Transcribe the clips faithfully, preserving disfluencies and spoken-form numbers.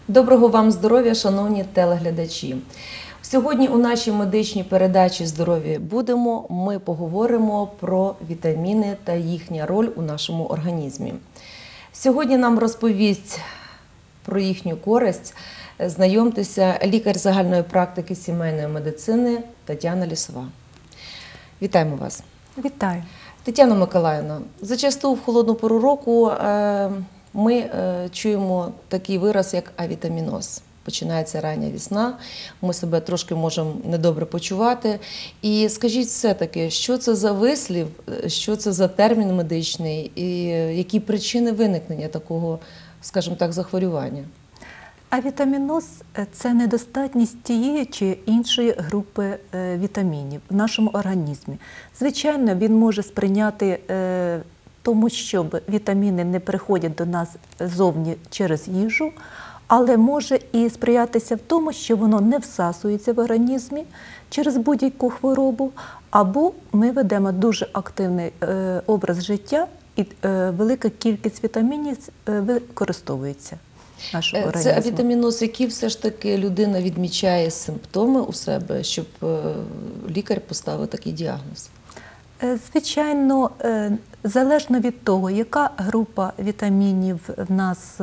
Доброго вам здоров'я, шановні телеглядачі! Сьогодні у нашій медичній передачі «Здорові будемо» ми поговоримо про вітаміни та їхня роль у нашому організмі. Сьогодні нам розповість про їхню користь, знайомтеся, лікар загальної практики сімейної медицини Тетяна Лісова. Вітаємо вас! Вітаю! Тетяна Миколаївна, зачасту в холодну пору року ми чуємо такий вираз, як авітаміноз. Починається рання весна, ми себе трошки можемо недобре почувати. І скажіть все-таки, що це за вислів, що це за термін медичний і які причини виникнення такого, скажімо так, захворювання? Авітаміноз – це недостатність тієї чи іншої групи вітамінів в нашому організмі. Звичайно, він може сприйняти тому, що вітаміни не приходять до нас зовні через їжу, але може і сприятися в тому, що воно не всасується в організмі через будь-яку хворобу, або ми ведемо дуже активний образ життя і велика кількість вітамінів використовується. Це авітаміноз, які все ж таки людина відмічає симптоми у себе, щоб лікар поставив такий діагноз? Звичайно, залежно від того, яка група вітамінів в нас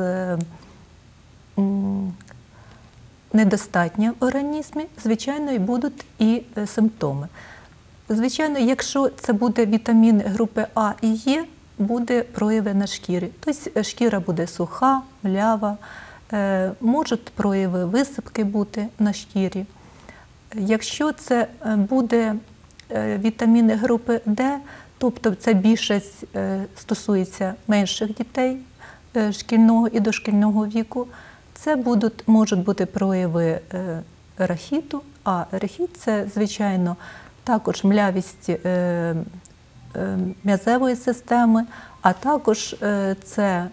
недостатня в організмі, звичайно, і будуть і симптоми. Звичайно, якщо це буде вітамін групи А і Е, буде прояви на шкірі. Тобто шкіра буде суха, млява, можуть прояви висипки бути на шкірі. Якщо це буде вітаміни групи Д, тобто це більшість стосується менших дітей шкільного і дошкільного віку, це будуть, можуть бути прояви рахіту, а рахіт – це, звичайно, також млявість м'язевої системи, а також це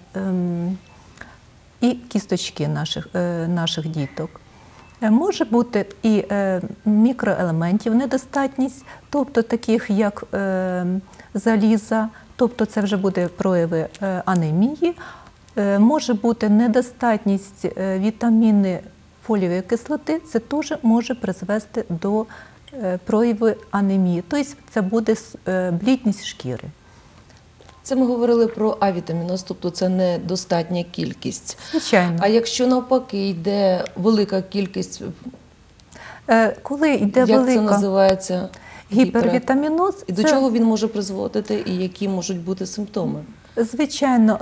і кісточки наших, наших діток. Може бути і мікроелементів недостатність, тобто таких як заліза, тобто це вже буде прояви анемії. Може бути недостатність вітаміни фолієвої кислоти, це теж може призвести до прояви анемії, тобто це буде блідність шкіри. Це ми говорили про авітаміноз, тобто це недостатня кількість. Звичайно. А якщо навпаки йде велика кількість, коли йде як велика... це називається? Гіпервітаміноз. І до це... чого він може призводити і які можуть бути симптоми? Звичайно,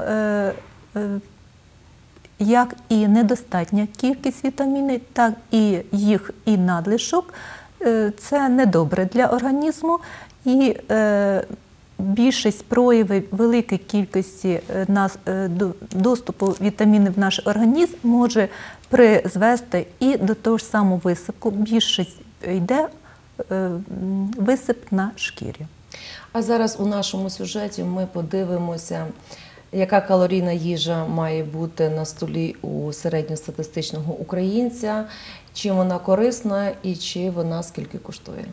як і недостатня кількість вітамінів, так і їх і надлишок. Це недобре для організму, і більшість проявів великої кількості доступу вітамінів в наш організм може призвести і до того ж самого висипку. Більшість йде висип на шкірі. А зараз у нашому сюжеті ми подивимося, яка калорійна їжа має бути на столі у середньостатистичного українця, чим вона корисна і чи вона скільки коштує.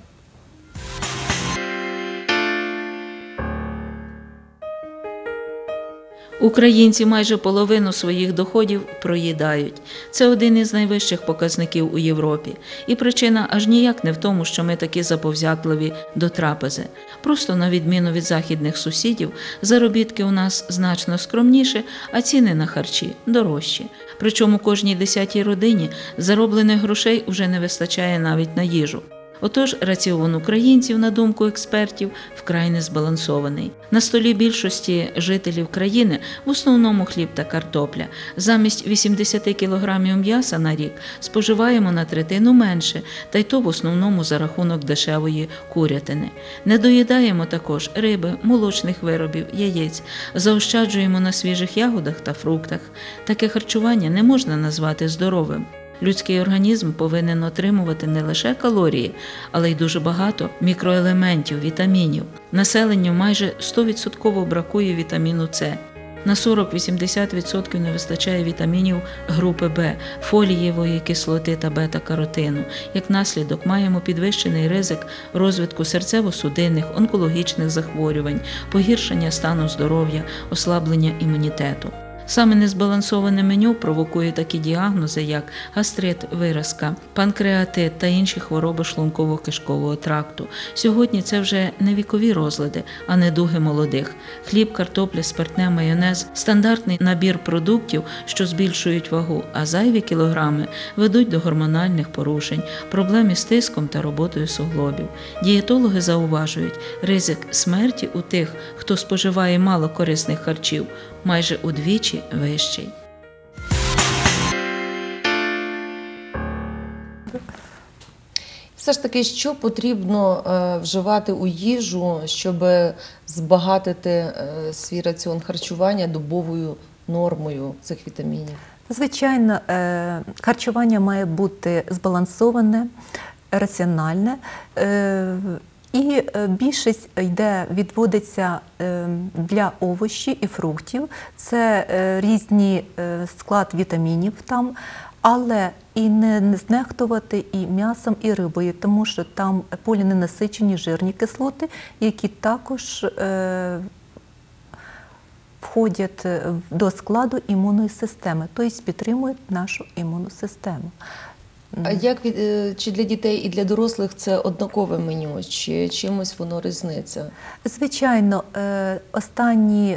Українці майже половину своїх доходів проїдають. Це один із найвищих показників у Європі. І причина аж ніяк не в тому, що ми такі заповзятливі до трапези. Просто, на відміну від західних сусідів, заробітки у нас значно скромніші, а ціни на харчі дорожчі. Причому кожній десятій родині зароблених грошей уже не вистачає навіть на їжу. Отож, раціон українців, на думку експертів, вкрай незбалансований. На столі більшості жителів країни в основному хліб та картопля. Замість вісімдесят кілограмів м'яса на рік споживаємо на третину менше, та й то в основному за рахунок дешевої курятини. Не доїдаємо також риби, молочних виробів, яєць, заощаджуємо на свіжих ягодах та фруктах. Таке харчування не можна назвати здоровим. Людський організм повинен отримувати не лише калорії, але й дуже багато мікроелементів, вітамінів. Населенню майже сто відсотків бракує вітаміну С. На сорок-вісімдесят відсотків не вистачає вітамінів групи Б, фолієвої кислоти та бета-каротину. Як наслідок маємо підвищений ризик розвитку серцево-судинних, онкологічних захворювань, погіршення стану здоров'я, ослаблення імунітету. Саме незбалансоване меню провокує такі діагнози, як гастрит, виразка, панкреатит та інші хвороби шлунково-кишкового тракту. Сьогодні це вже не вікові розлади, а недуги молодих. Хліб, картопля, спиртне, майонез – стандартний набір продуктів, що збільшують вагу, а зайві кілограми ведуть до гормональних порушень, проблем із тиском та роботою суглобів. Дієтологи зауважують, ризик смерті у тих, хто споживає мало корисних харчів, майже удвічі вищий. Все ж таки, що потрібно е, вживати у їжу, щоб збагатити е, свій раціон харчування добовою нормою цих вітамінів? Звичайно, е, харчування має бути збалансоване, раціональне. Е, І більшість йде, відводиться для овочів і фруктів. Це різні склад вітамінів там, але і не знехтувати і м'ясом, і рибою, тому що там поліненасичені жирні кислоти, які також входять до складу імунної системи, тобто підтримують нашу імунну систему. А як від, чи для дітей і для дорослих це однакове меню, чи чимось воно різниця? Звичайно, останні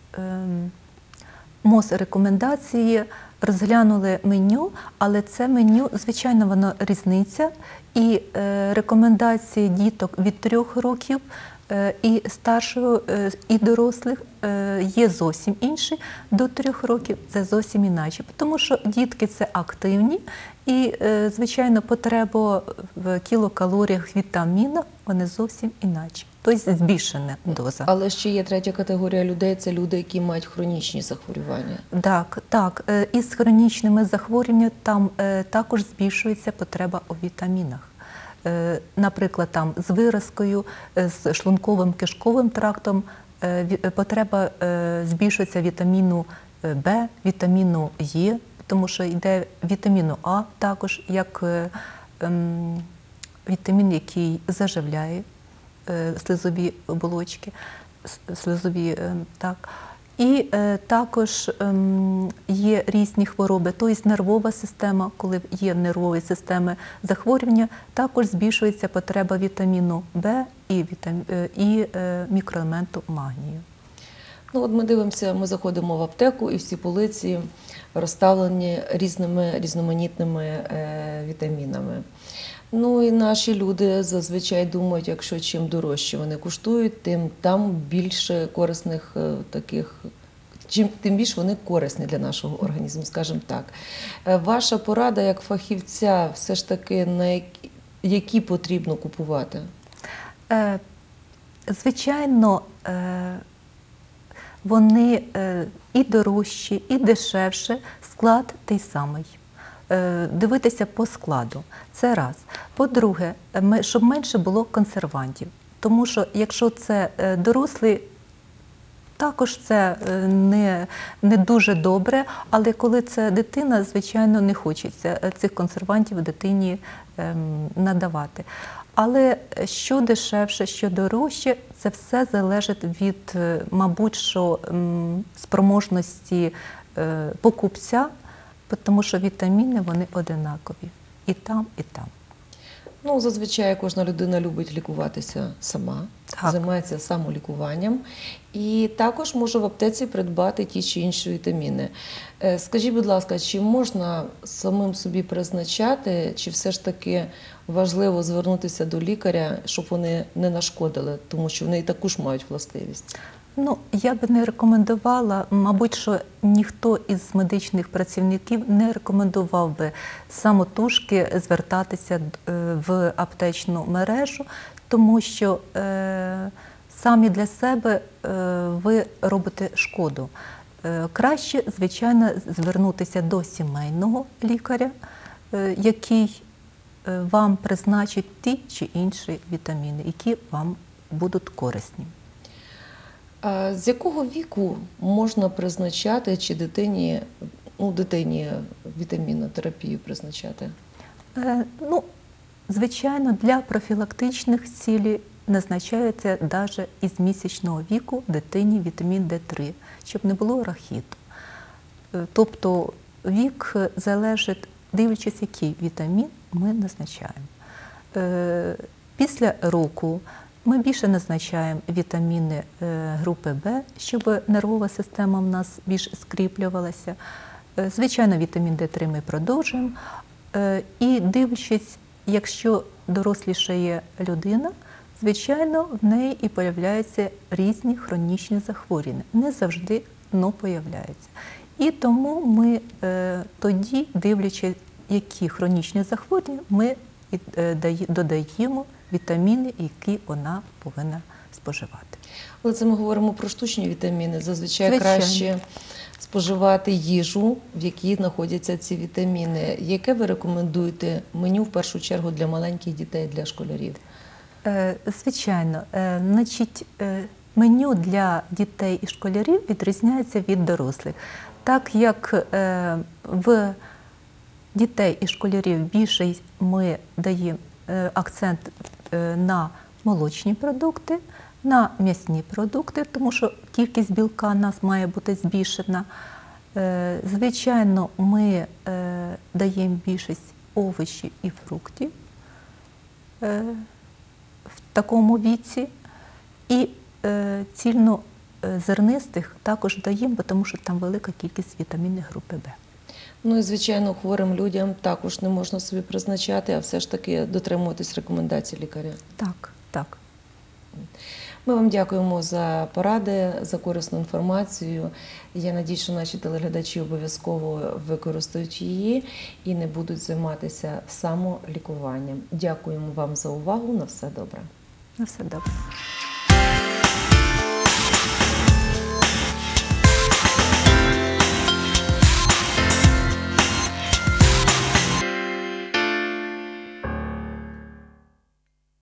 МОЗ рекомендації розглянули меню, але це меню, звичайно, воно різниця. І рекомендації діток від трьох років і старшого, і дорослих є зовсім інші, до трьох років це зовсім іначе. Тому що дітки – це активні, і, звичайно, потреба в кілокалоріях, вітамінах, вони зовсім іначе. Тобто збільшена доза. Але ще є третя категорія людей – це люди, які мають хронічні захворювання. Так, так. Із хронічними захворюваннями там також збільшується потреба у вітамінах. Наприклад, там з виразкою, з шлунковим кишковим трактом потреба збільшується вітаміну В, вітаміну Е, тому що йде вітаміну А також, як вітамін, який заживляє слизові оболочки, слизові, так. І е, також е, є різні хвороби, тобто нервова система, коли є нервові системи захворювання, також збільшується потреба вітаміну В і, вітам... і е, мікроелементу магнію. Ну, от ми дивимося, ми заходимо в аптеку і всі полиці розставлені різними різноманітними е, вітамінами. Ну і наші люди зазвичай думають, якщо чим дорожче вони коштують, тим там більше корисних е, таких, чим тим більше вони корисні для нашого організму, скажімо так. Е, ваша порада як фахівця все ж таки на які, які потрібно купувати? Е, звичайно, е, вони е, і дорожчі, і дешевше, склад той самий. Дивитися по складу. Це раз. По-друге, щоб менше було консервантів. Тому що якщо це дорослий, також це не, не дуже добре, але коли це дитина, звичайно, не хочеться цих консервантів дитині надавати. Але що дешевше, що дорожче, це все залежить від, мабуть, що спроможності покупця, тому що вітаміни, вони одинакові. І там, і там. Ну, зазвичай кожна людина любить лікуватися сама, так. Займається самолікуванням. І також може в аптеці придбати ті чи інші вітаміни. Скажіть, будь ласка, чи можна самим собі призначати, чи все ж таки важливо звернутися до лікаря, щоб вони не нашкодили, тому що вони і також мають властивість? Ну, я би не рекомендувала, мабуть, що ніхто із медичних працівників не рекомендував би самотужки звертатися в аптечну мережу, тому що е, самі для себе е, ви робите шкоду. Е, краще, звичайно, звернутися до сімейного лікаря, е, який е, вам призначить ті чи інші вітаміни, які вам будуть корисні. А з якого віку можна призначати, чи дитині, ну, дитині вітамінотерапію призначати? Е, ну, звичайно, для профілактичних цілей назначається навіть із місячного віку дитині вітамін Д три, щоб не було рахіту. Е, Тобто вік залежить, дивлячись, який вітамін ми назначаємо. Е, Після року ми більше назначаємо вітаміни е, групи Б, щоб нервова система в нас більш скріплювалася. Е, Звичайно, вітамін Д три ми продовжуємо. Е, І дивлячись, якщо дорослішає людина, звичайно, в неї і появляються різні хронічні захворювання. Не завжди, але появляються. І тому ми е, тоді, дивлячись, які хронічні захворювання, ми е, дає- додаємо вітаміни, які вона повинна споживати. Але це ми говоримо про штучні вітаміни. Зазвичай Звичайно. краще споживати їжу, в якій знаходяться ці вітаміни. Яке ви рекомендуєте меню в першу чергу для маленьких дітей, для школярів? Е, Звичайно, е, значить, е, меню для дітей і школярів відрізняється від дорослих. Так як е, в дітей і школярів більше ми даємо е, акцент е, на молочні продукти, на м'ясні продукти, тому що кількість білка у нас має бути збільшена. Е, Звичайно, ми е, даємо більшість овочів і фруктів е, в такому віці. І е, цільнозернистих також даємо, тому що там велика кількість вітамінів групи Б. Ну і, звичайно, хворим людям також не можна собі призначати, а все ж таки дотримуватись рекомендацій лікаря. Так, так. Ми вам дякуємо за поради, за корисну інформацію. Я надію, що наші телеглядачі обов'язково використають її і не будуть займатися самолікуванням. Дякуємо вам за увагу. На все добре. На все добре.